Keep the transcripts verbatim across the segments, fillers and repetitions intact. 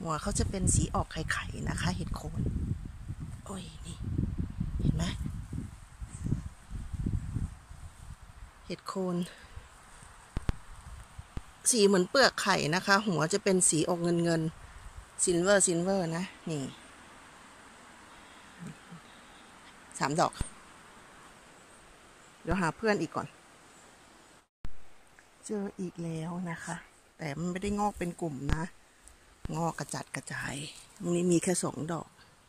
หัวเขาจะเป็นสีออกไข่ๆนะคะเห็ดโคนโอ้ยนี่เห็นไหมเห็ดโคนสีเหมือนเปลือกไข่นะคะหัวจะเป็นสีออกเงินเงินซิลเวอร์ซิลเวอร์นะนี่สามดอกเดี๋ยวหาเพื่อนอีกก่อนเจออีกแล้วนะคะแต่มันไม่ได้งอกเป็นกลุ่มนะงอกกระจัดกระจายตรงนี้มีแค่สองดอก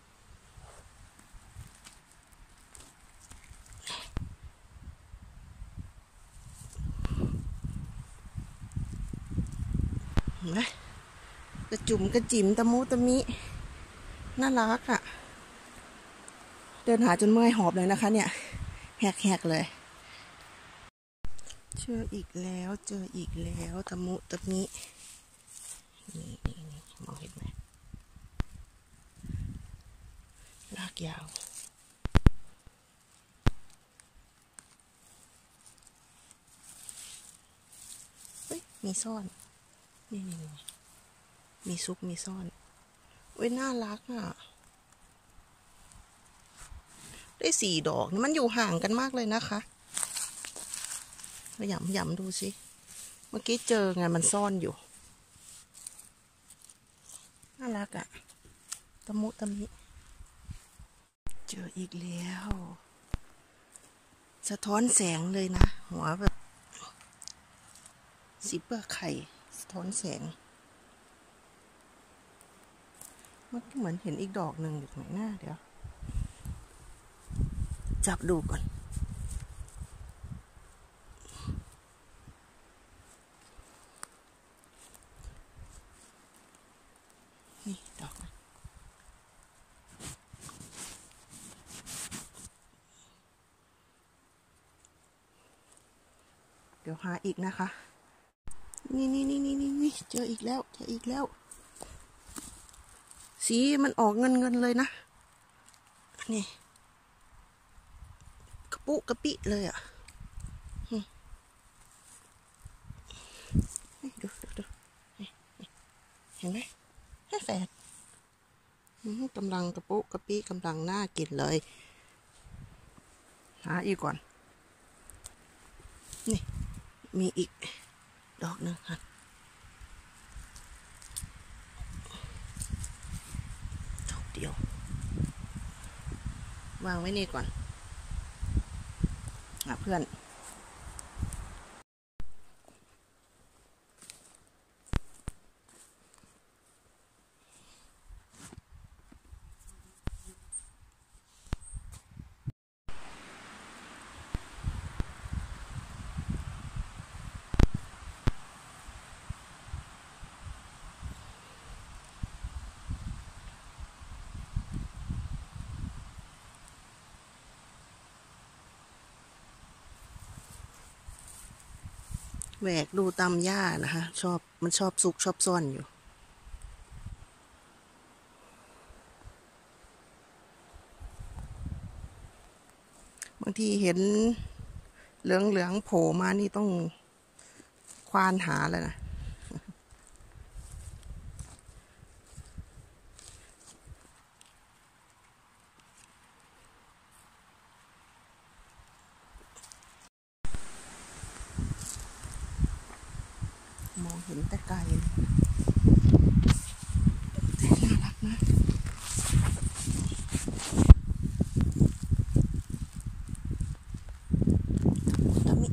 เห็นไหมกระจุ่มกระจิ๋มตะมุตะมิน่ารักอ่ะเดินหาจนเมื่อยหอบเลยนะคะเนี่ยแหกๆเลยเจออีกแล้วเจออีกแล้วตะมุตะมินี่นี่นี่มองเห็นไหมลากยาวเฮ้ยมีซ่อนนี่นี่นี่มีซุกมีซ่อนเว้ยน่ารักอ่ะได้สี่ดอกมันอยู่ห่างกันมากเลยนะคะหย่ำหย่ำดูสิเมื่อกี้เจอไงมันซ่อนอยู่น่ารักอ่ะตะมุตะมิเจออีกแล้วสะท้อนแสงเลยนะหัวแบบสีเปลือกไข่สะท้อนแสงมันเหมือนเห็นอีกดอกหนึ่งอยู่ตรงหน้าเดี๋ยวจับดูก่อนนี่ดอกเดี๋ยวหาอีกนะคะนี่นี่นี่นี่นี่เจออีกแล้วเจออีกแล้วสีมันออกเงินเงินเลยนะนี่กระปุกระปิเลยอ่ะดูดูดูเห็นไหมให้แฝดกำลังกระปุกระปิกำลังน่ากินเลยหาอีกก่อนนี่มีอีกดอกหนึ่งค่ะดอกเดียววางไว้นี่ก่อนหาเพื่อนแหวกดูตามหญ้านะคะชอบมันชอบซุกชอบซ่อนอยู่บางทีเห็นเหลืองเหลืองโผล่มานี่ต้องควานหาแล้วนะมองเห็นแต่ไกลแต่น่ารักนะตะมิ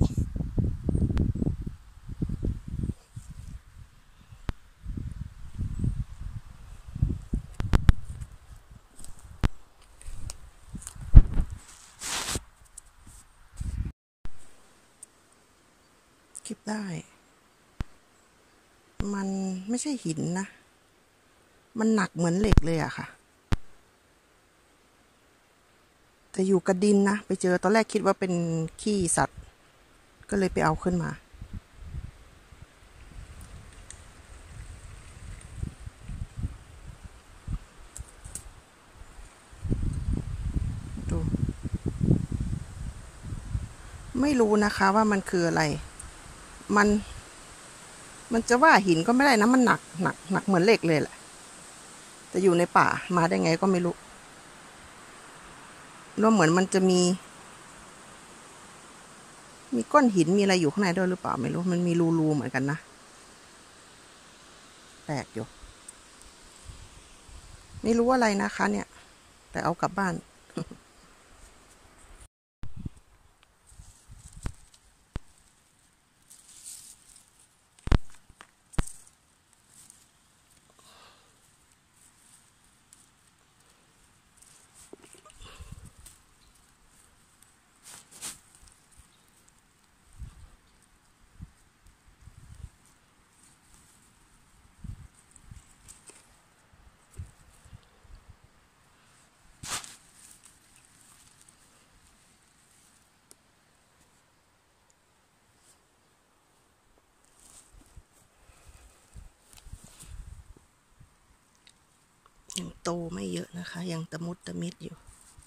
เก็บได้มันไม่ใช่หินนะมันหนักเหมือนเหล็กเลยอะค่ะแต่อยู่กับดินนะไปเจอตอนแรกคิดว่าเป็นขี้สัตว์ก็เลยไปเอาขึ้นมาดูไม่รู้นะคะว่ามันคืออะไรมันมันจะว่าหินก็ไม่ได้นะมันหนักหนักหนักเหมือนเหล็กเลยแหละแต่อยู่ในป่ามาได้ไงก็ไม่รู้แล้วเหมือนมันจะมี มีก้อนหินมีอะไรอยู่ข้างในด้วยหรือเปล่าไม่รู้มันมีรูๆเหมือนกันนะแปลกอยู่ไม่รู้อะไรนะคะเนี่ยแต่เอากลับบ้านยังโตไม่เยอะนะคะยังตะมุดตะมิดอยู่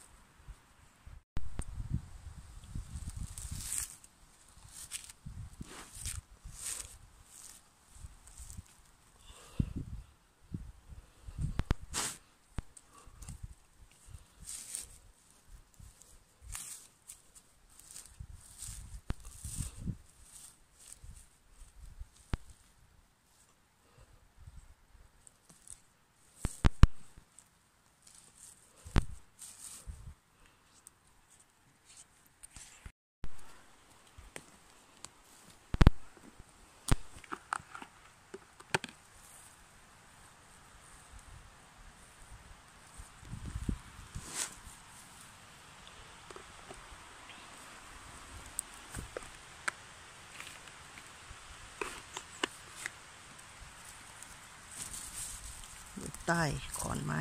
ใต้ขอนไม้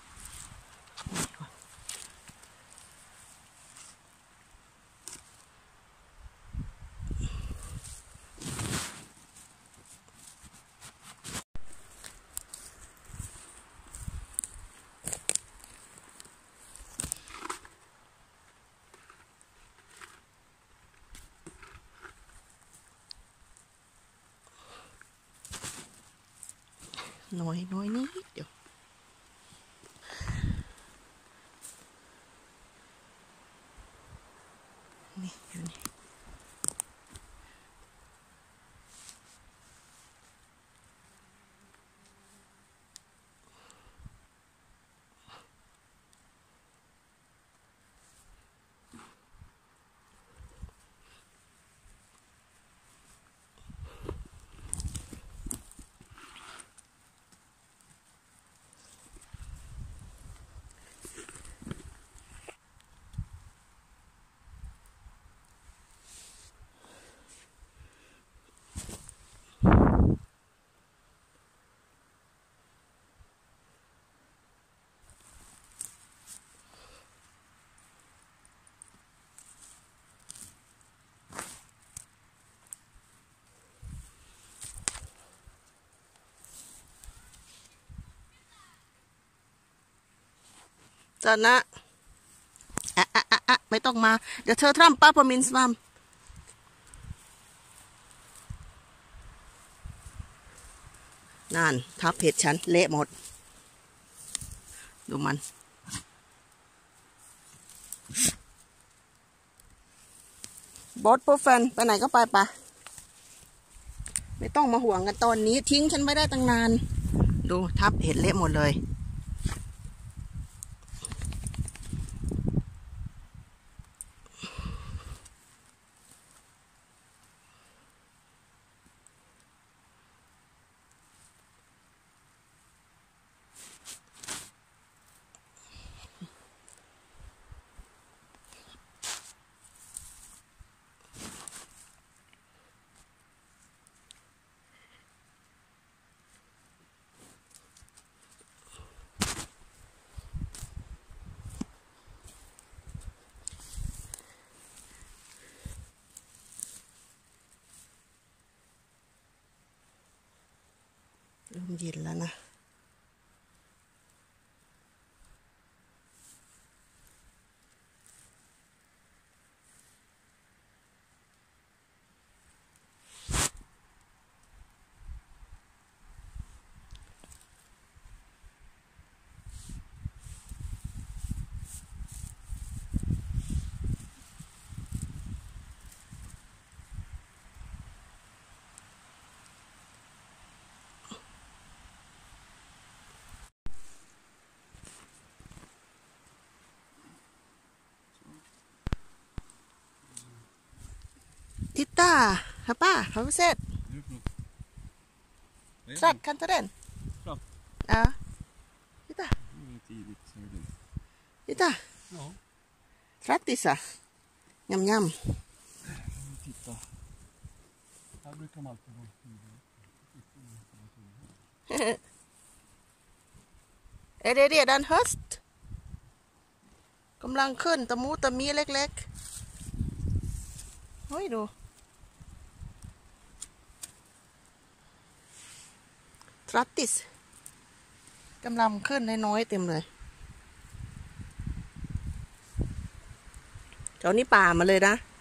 น้อยน้อยนิดเดียวนี่อยู่นี่จานะอ่ะอ่ะอ่ะอ่ะไม่ต้องมาเดี๋ยวเธอทำป้าพมินส์มัมนั่นทับเพจฉันเละหมดดูมันบอสโปรแฟนไปไหนก็ไปปะไม่ต้องมาห่วงกันตอนนี้ทิ้งฉันไม่ได้ตั้งนานดูทับเห็ดเละหมดเลยเริ่มเย็นแล้วนะ Titta, pappa, har vi sett? Tratt, kan ta den? Tratt? Ja. Titta. Titta. Ja. Trattisa. Njam, njam. Titta. Här brukar man alltid vara. Är det redan höst? กำลังขึ้นตะมูตะมีเล็กๆเฮ้ยดูทรัตติสกำลังขึ้นน้อยๆเต็มเลยแถวนี้ป่ามาเลยนะ